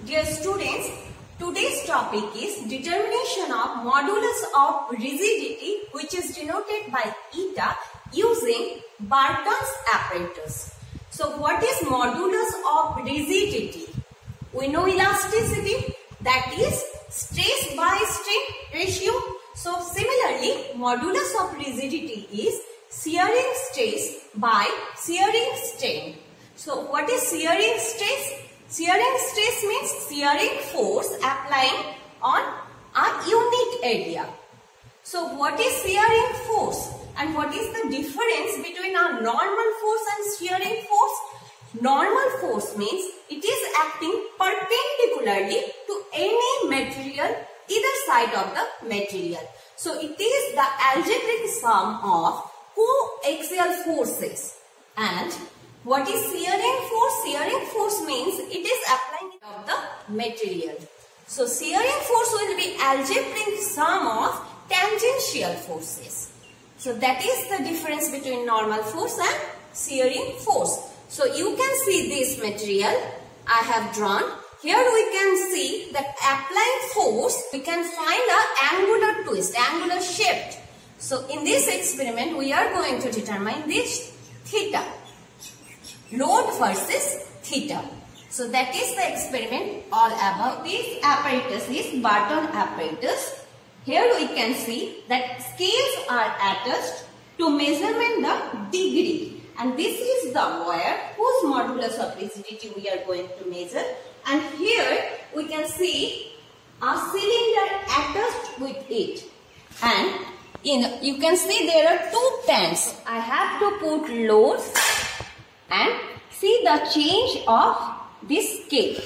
Dear students, today's topic is determination of modulus of rigidity, which is denoted by eta using Barton's apparatus. So what is modulus of rigidity? We know elasticity, that is stress by strain ratio. So similarly, modulus of rigidity is shearing stress by shearing strain. So what is shearing stress? Shearing stress means shearing force applying on a unit area. So what is shearing force and what is the difference between a normal force and shearing force? Normal force means it is acting perpendicularly to any material, either side of the material. So it is the algebraic sum of coaxial forces. And what is shearing force? Shearing force means it is applying of the material. So shearing force will be algebraic sum of tangential forces. So that is the difference between normal force and shearing force. So you can see this material I have drawn. Here we can see that applying force, we can find an angular twist, angular shift. So in this experiment we are going to determine this theta. Load versus theta. So that is the experiment all about. This apparatus is Barton apparatus. Here we can see that scales are attached to measurement the degree. And this is the wire whose modulus of rigidity we are going to measure. And here we can see a cylinder attached with it. And you can see there are two pens. I have to put loads and see the change of this scale.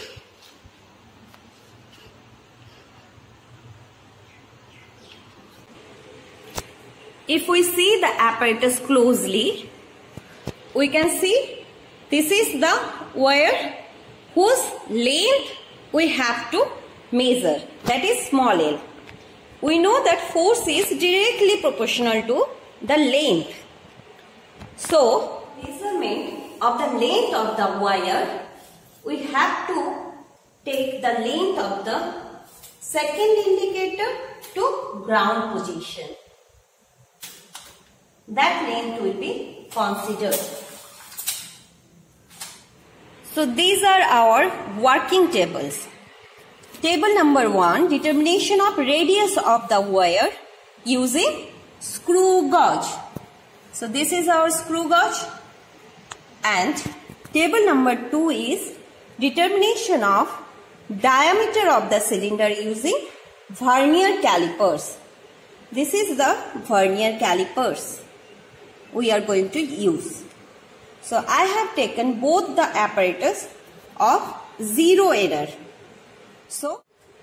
If we see the apparatus closely, we can see this is the wire whose length we have to measure, that is small l. We know that force is directly proportional to the length. So, measurement of the length of the wire, we have to take the length of the second indicator to ground position. That length will be considered. So these are our working tables. Table number 1, determination of radius of the wire using screw gauge. So this is our screw gauge. And table number 2 is determination of diameter of the cylinder using vernier calipers. This is the vernier calipers we are going to use. So I have taken both the apparatus of zero error. So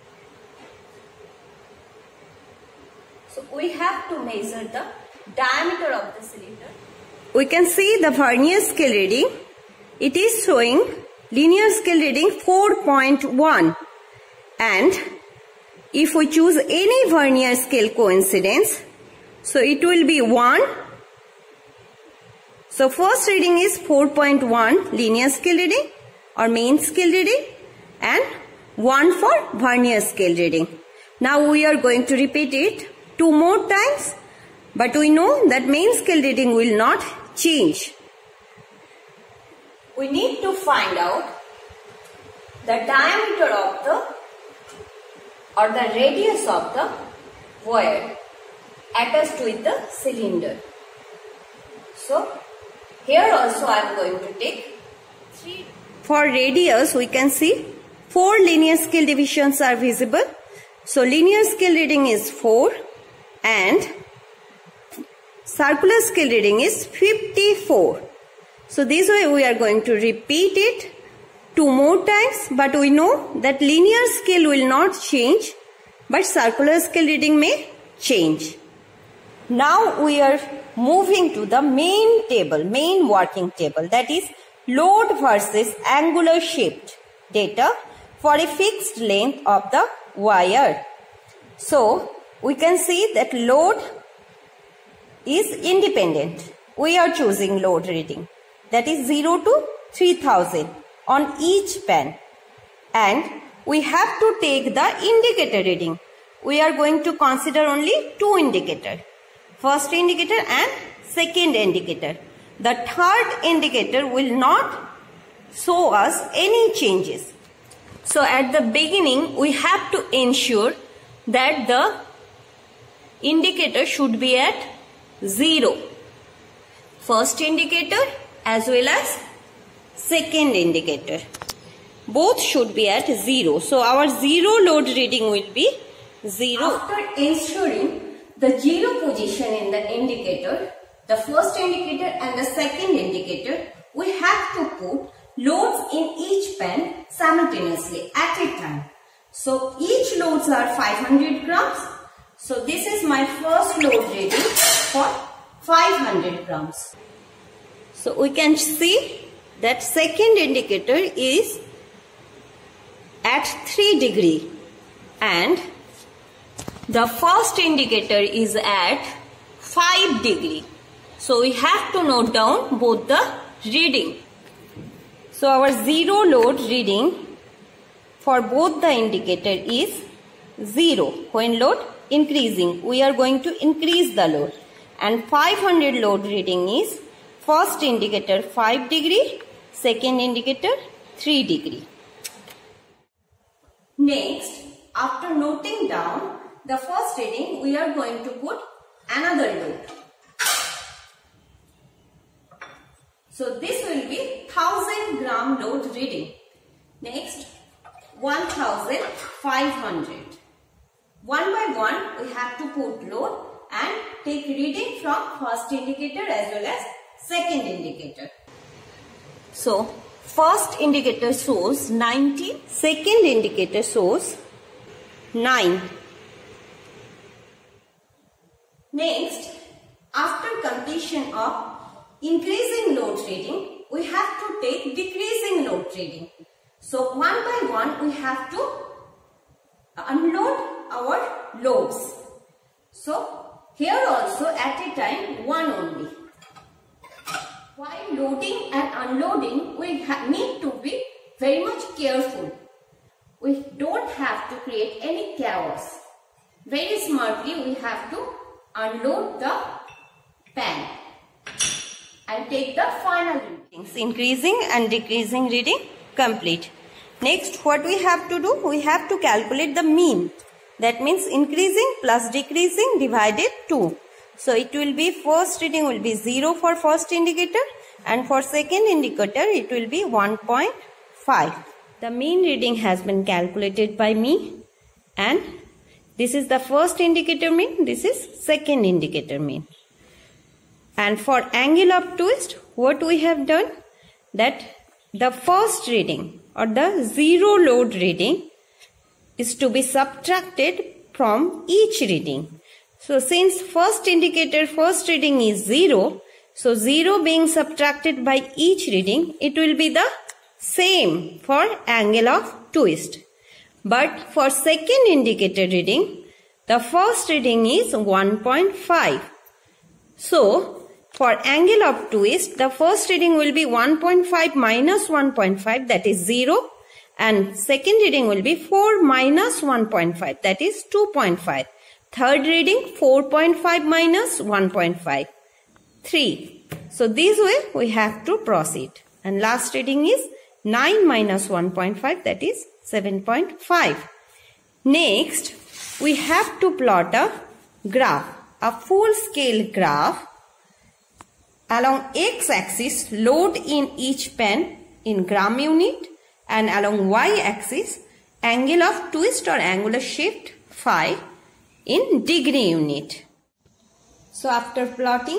we have to measure the diameter of the cylinder. We can see the vernier scale reading. It is showing linear scale reading 4.1. And if we choose any vernier scale coincidence, so it will be 1. So first reading is 4.1 linear scale reading or main scale reading and 1 for vernier scale reading. Now we are going to repeat it 2 more times, but we know that main scale reading will not change. We need to find out the diameter of the radius of the wire attached with the cylinder. So here also I am going to take 3. For radius we can see 4 linear scale divisions are visible. So linear scale reading is 4 and circular scale reading is 54. So this way we are going to repeat it 2 more times, but we know that linear scale will not change, but circular scale reading may change. Now we are moving to the main table, main working table, that is load versus angular shift data for a fixed length of the wire. So we can see that load is independent. We are choosing load reading, that is 0 to 3000 on each pen, and we have to take the indicator reading. We are going to consider only two indicators. First indicator and second indicator. The third indicator will not show us any changes. So at the beginning, we have to ensure that the indicator should be at 0. First indicator as well as second indicator. Both should be at 0. So our 0 load reading will be 0. After ensuring the 0 position in the indicator, the first indicator and the second indicator, we have to put loads in each pen simultaneously at a time. So each loads are 500 grams. So this is my first load reading for 500 grams. So we can see that second indicator is at 3 degree and the first indicator is at 5 degree. So we have to note down both the reading. So our 0 load reading for both the indicator is 0. When load increasing, we are going to increase the load. And 500 load reading is first indicator 5 degree, second indicator 3 degree. Next, after noting down the first reading, we are going to put another load. So this will be 1000 gram load reading. Next, 1500. One by one, we have to put load and take reading from first indicator as well as second indicator. So, first indicator shows 90, second indicator shows 9. Next, after completion of increasing load reading, we have to take decreasing load reading. So, one by one, we have to unload our loads. So, here also at a time, one only. While loading and unloading, we need to be very much careful. We don't have to create any chaos. Very smartly, we have to unload the pen and take the final readings. Increasing and decreasing reading complete. Next, what we have to do? We have to calculate the mean. That means increasing plus decreasing divided 2. So it will be first reading will be 0 for first indicator and for second indicator it will be 1.5. The mean reading has been calculated by me and this is the first indicator mean, this is second indicator mean. And for angle of twist, what we have done? That the first reading or the 0 load reading is to be subtracted from each reading. So since first indicator first reading is 0, so 0 being subtracted by each reading, it will be the same for angle of twist. But for second indicator reading, the first reading is 1.5. So for angle of twist, the first reading will be 1.5 minus 1.5, that is 0. And second reading will be 4 minus 1.5, that is 2.5. Third reading 4.5 minus 1.5, 3. So this way we have to proceed. And last reading is 9 minus 1.5, that is 7.5. Next, we have to plot a graph, a full scale graph. Along x-axis, load in each pen in gram unit, and along y-axis, angle of twist or angular shift phi in degree unit. So after plotting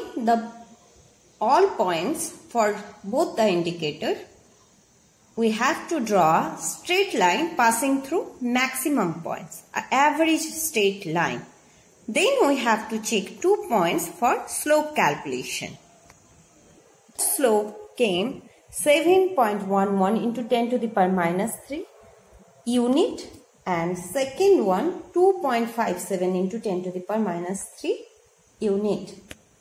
all points for both the indicator, we have to draw a straight line passing through maximum points, an average straight line. Then we have to check 2 points for slope calculation. Slope came 7.11 into 10 to the power minus 3 unit, and second one 2.57 into 10 to the power minus 3 unit.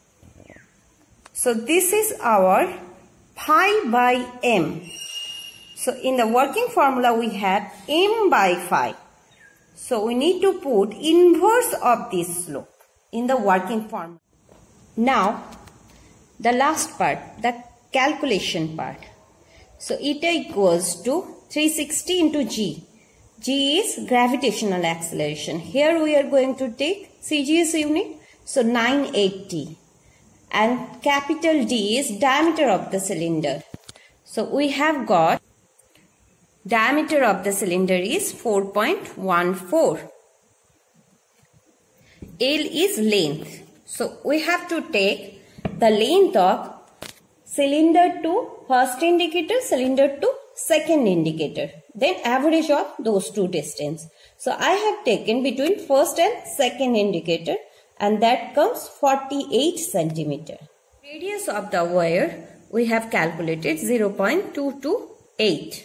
So this is our pi by m. So in the working formula we have m by phi. So we need to put inverse of this slope in the working formula. Now the last part, the calculation part. So eta equals to 360 into g. G is gravitational acceleration. Here we are going to take CGS unit. So 980. And capital D is diameter of the cylinder. So we have got diameter of the cylinder is 4.14. L is length. So we have to take the length of cylinder to first indicator, cylinder to second indicator. Then average of those two distance. So I have taken between first and second indicator, and that comes 48 centimeter. Radius of the wire we have calculated 0.228.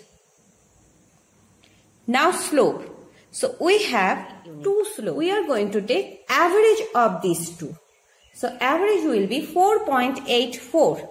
Now slope. So we have two slopes. We are going to take average of these two. So average will be 4.84.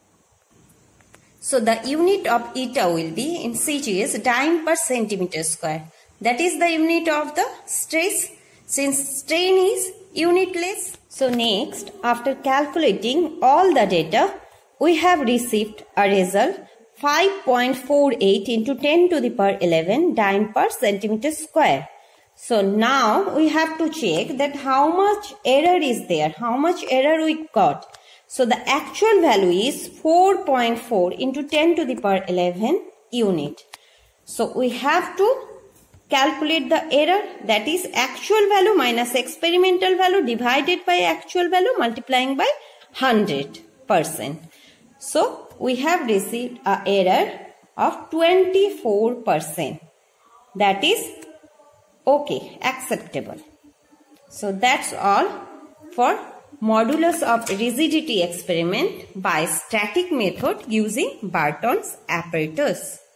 So the unit of eta will be in CGS dyne per centimeter square. That is the unit of the stress, since strain is unitless. So next, after calculating all the data, we have received a result 5.48 into 10 to the power 11 dyne per centimeter square. So now we have to check that how much error is there, how much error we got. So the actual value is 4.4 into 10 to the power 11 unit. So we have to calculate the error, that is actual value minus experimental value divided by actual value multiplying by 100%. So we have received an error of 24%. That is okay, acceptable. So that's all for modulus of rigidity experiment by static method using Barton's apparatus.